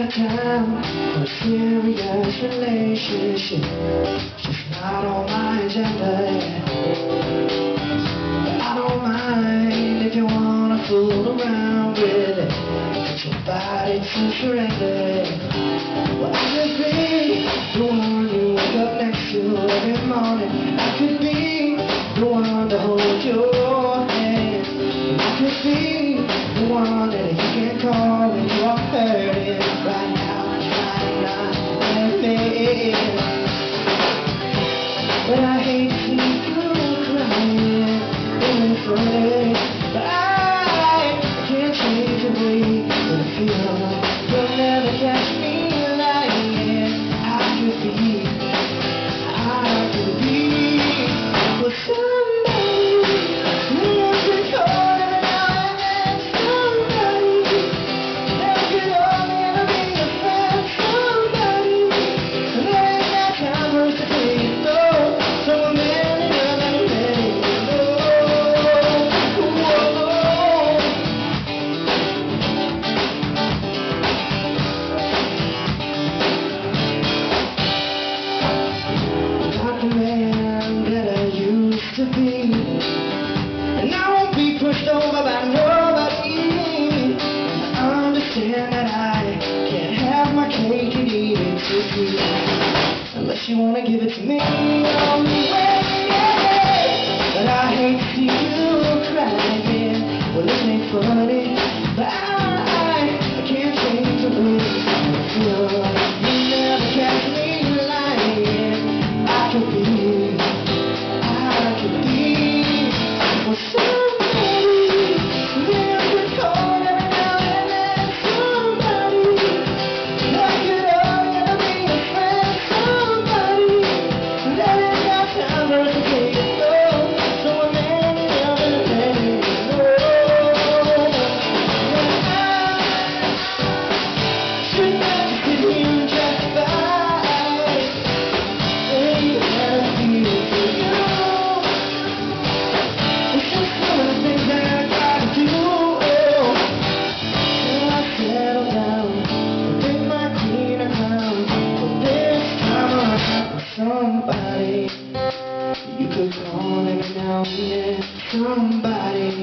time for a serious relationship. Just not on my agenda yet. But I don't mind if you wanna fool around with it. Get your body to surrender. Well, I could be the one you wake up next to every morning. I could be the one to hold your hand. I could be the one that you can call when you are hurting. Right now, I'm not me. But I hate to see you crying in front of it. But I can't change the way that I feel. You'll never catch me lying. I could be with somebody who wants to call every now and then. Somebody that could only be a friend. Somebody that ain't got time for us to take it slow. So I'm letting up and I'm letting it go. Not the man that I used to be, and I won't be pushed over by nobody. I understand that I can't have my cake and eat it too, unless you wanna give it to me on the way. But I hate to see you crying. Well, it ain't funny, but I can't change the way I feel. You never catch me lying. I could be with somebody that could call every now and then. Somebody that could only be a friend. Somebody that ain't got time for us to take it slow. So I'm letting up and letting it go. I should not sit here and just fight. Ain't had a feel for you. It's just some of the things that I gotta do. Till I settle down and pick my queen a crown. But this time I got somebody you could call every now and then. Somebody